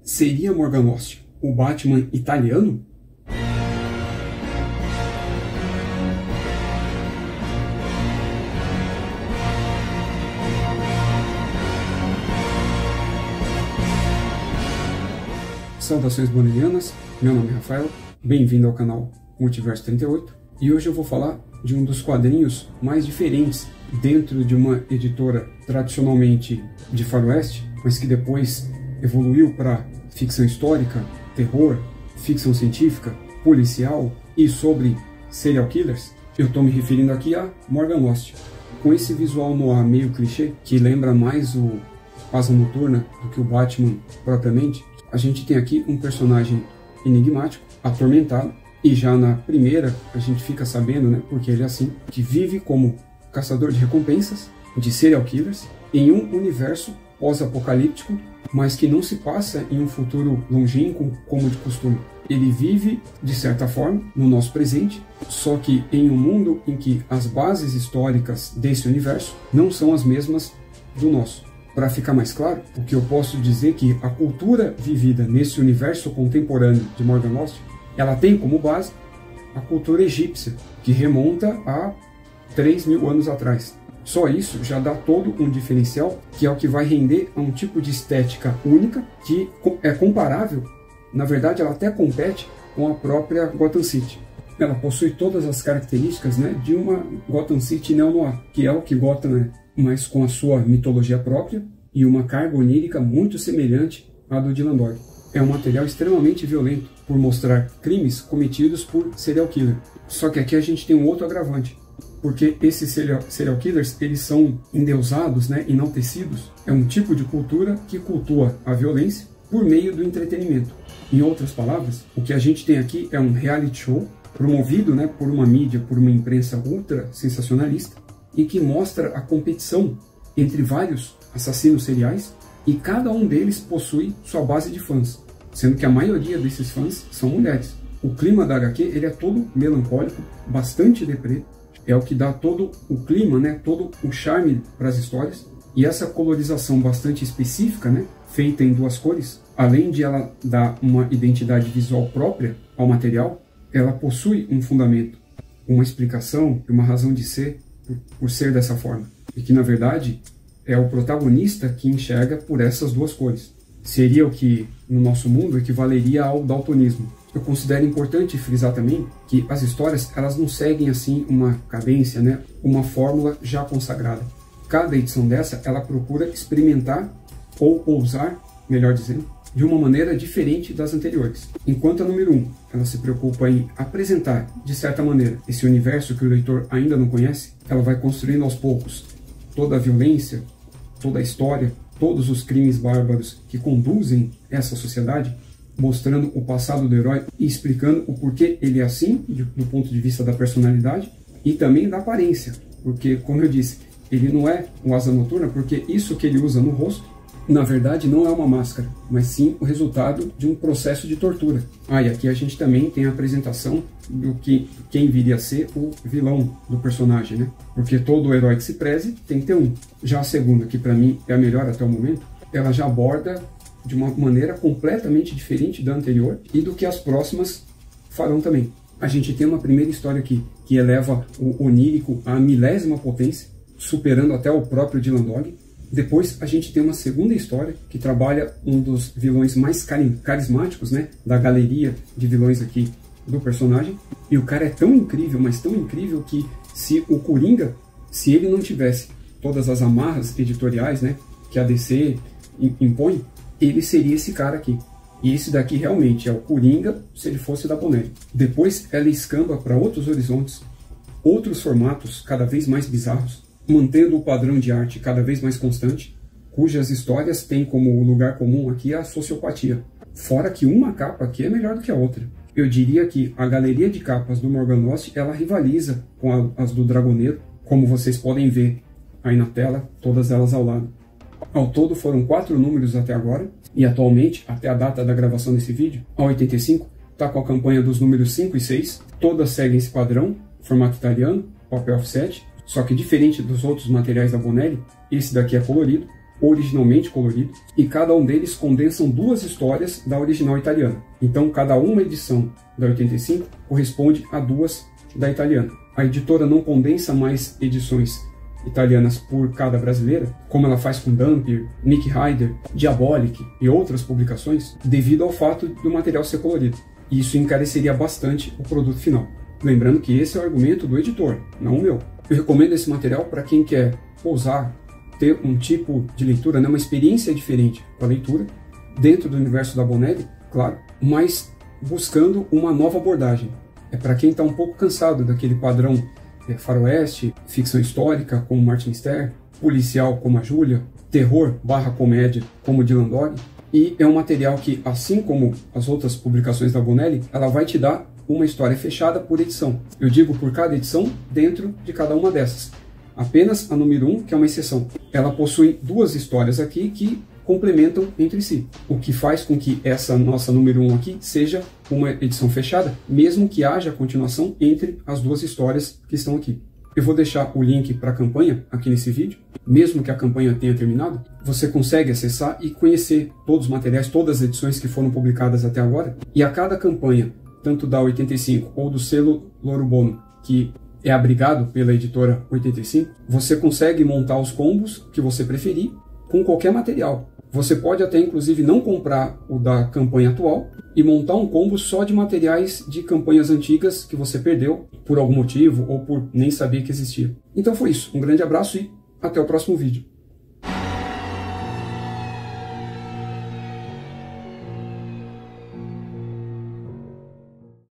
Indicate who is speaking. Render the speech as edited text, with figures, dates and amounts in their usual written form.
Speaker 1: Seria Morganotti o Batman italiano? Saudações bonelianas, meu nome é Rafael, bem-vindo ao canal Multiverso 38 e hoje eu vou falar de um dos quadrinhos mais diferentes dentro de uma editora tradicionalmente de faroeste, mas que depois evoluiu para ficção histórica, terror, ficção científica, policial e sobre serial killers. Eu estou me referindo aqui a Morganotti, com esse visual noir meio clichê, que lembra mais o Asa Noturna do que o Batman propriamente. A gente tem aqui um personagem enigmático, atormentado, e já na primeira a gente fica sabendo, né, porque ele é assim, que vive como caçador de recompensas, de serial killers, em um universo pós-apocalíptico, mas que não se passa em um futuro longínquo como de costume. Ele vive, de certa forma, no nosso presente, só que em um mundo em que as bases históricas desse universo não são as mesmas do nosso. Para ficar mais claro, o que eu posso dizer é que a cultura vivida nesse universo contemporâneo de Morganotti, ela tem como base a cultura egípcia, que remonta a 3.000 anos atrás. Só isso já dá todo um diferencial, que é o que vai render a um tipo de estética única, que é comparável, na verdade ela até compete com a própria Gotham City. Ela possui todas as características, né, de uma Gotham City neo-noir, que é o que Gotham é, mas com a sua mitologia própria e uma carga onírica muito semelhante à do Dylan Dog. É um material extremamente violento, por mostrar crimes cometidos por serial killer. Só que aqui a gente tem um outro agravante, porque esses serial killers, eles são endeusados, né, enaltecidos. É um tipo de cultura que cultua a violência por meio do entretenimento. Em outras palavras, o que a gente tem aqui é um reality show promovido, né, por uma mídia, por uma imprensa ultra sensacionalista, e que mostra a competição entre vários assassinos seriais, e cada um deles possui sua base de fãs, sendo que a maioria desses fãs são mulheres. O clima da HQ, ele é todo melancólico, bastante deprê, é o que dá todo o clima, né, todo o charme para as histórias, e essa colorização bastante específica, né, feita em duas cores, além de ela dar uma identidade visual própria ao material, ela possui um fundamento, uma explicação, uma razão de ser por ser dessa forma, e que na verdade é o protagonista que enxerga por essas duas cores. Seria o que no nosso mundo equivaleria ao daltonismo. Eu considero importante frisar também que as histórias, elas não seguem assim uma cadência, né, uma fórmula já consagrada. Cada edição dessa, ela procura experimentar ou ousar, melhor dizendo, de uma maneira diferente das anteriores. Enquanto a número 1, ela se preocupa em apresentar, de certa maneira, esse universo que o leitor ainda não conhece, ela vai construindo aos poucos toda a violência, toda a história, todos os crimes bárbaros que conduzem essa sociedade, mostrando o passado do herói e explicando o porquê ele é assim, do ponto de vista da personalidade e também da aparência. Porque, como eu disse, ele não é o Asa Noturna, porque isso que ele usa no rosto, na verdade, não é uma máscara, mas sim o resultado de um processo de tortura. E aqui a gente também tem a apresentação do que quem viria a ser o vilão do personagem, né? Porque todo herói que se preze tem que ter um. Já a segunda, que para mim é a melhor até o momento, ela já aborda de uma maneira completamente diferente da anterior e do que as próximas farão também. A gente tem uma primeira história aqui que eleva o onírico à milésima potência, superando até o próprio Dylan Dog. Depois a gente tem uma segunda história que trabalha um dos vilões mais carismáticos, né, da galeria de vilões aqui do personagem. E o cara é tão incrível, mas tão incrível, que se o Coringa, se ele não tivesse todas as amarras editoriais, né, que a DC impõe, ele seria esse cara aqui. E esse daqui realmente é o Coringa se ele fosse da Bonelli. Depois ela escamba para outros horizontes, outros formatos cada vez mais bizarros, mantendo o padrão de arte cada vez mais constante, cujas histórias têm como lugar comum aqui a sociopatia. Fora que uma capa aqui é melhor do que a outra. Eu diria que a galeria de capas do Morganotti, ela rivaliza com as do Dragoneiro, como vocês podem ver aí na tela, todas elas ao lado. Ao todo foram 4 números até agora, e atualmente, até a data da gravação desse vídeo, a 85, está com a campanha dos números 5 e 6, todas seguem esse padrão, formato italiano, papel offset, só que diferente dos outros materiais da Bonelli, esse daqui é colorido, originalmente coloridos, e cada um deles condensam 2 histórias da original italiana. Então, cada uma edição da 85 corresponde a 2 da italiana. A editora não condensa mais edições italianas por cada brasileira, como ela faz com Dampier, Nick Ryder, Diabolic e outras publicações, devido ao fato do material ser colorido. E isso encareceria bastante o produto final. Lembrando que esse é o argumento do editor, não o meu. Eu recomendo esse material para quem quer ousar ter um tipo de leitura, uma experiência diferente com a leitura, dentro do universo da Bonelli, claro, mas buscando uma nova abordagem. É para quem está um pouco cansado daquele padrão faroeste, ficção histórica, como Martin Ster, policial, como a Júlia, terror / comédia, como Dylan Dog. E é um material que, assim como as outras publicações da Bonelli, ela vai te dar uma história fechada por edição. Eu digo por cada edição dentro de cada uma dessas. Apenas a número 1, que é uma exceção. Ela possui 2 histórias aqui que complementam entre si, o que faz com que essa nossa número 1 aqui seja uma edição fechada, mesmo que haja continuação entre as 2 histórias que estão aqui. Eu vou deixar o link para a campanha aqui nesse vídeo. Mesmo que a campanha tenha terminado, você consegue acessar e conhecer todos os materiais, todas as edições que foram publicadas até agora. E a cada campanha, tanto da 85 ou do selo Louro Bono, que é abrigado pela editora 85, você consegue montar os combos que você preferir com qualquer material. Você pode até inclusive não comprar o da campanha atual e montar um combo só de materiais de campanhas antigas que você perdeu por algum motivo ou por nem saber que existia. Então foi isso. Um grande abraço e até o próximo vídeo.